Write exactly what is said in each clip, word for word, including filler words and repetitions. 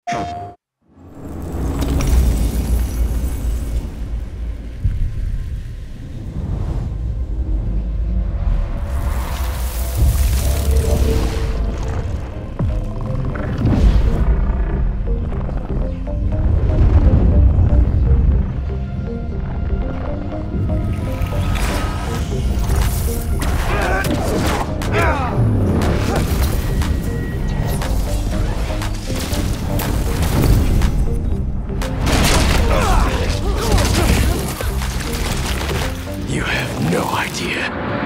You have no idea.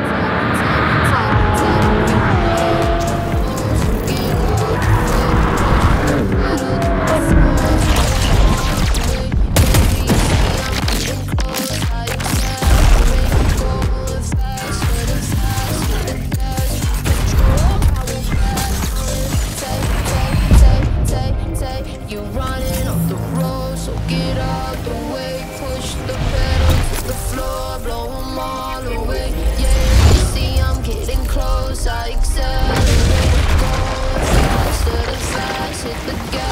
You running off the road, so get out the way. Push the pedal to the floor, blow 'em all away. Yeah, you see I'm getting close, I accelerate, going faster than flash, hit the gas.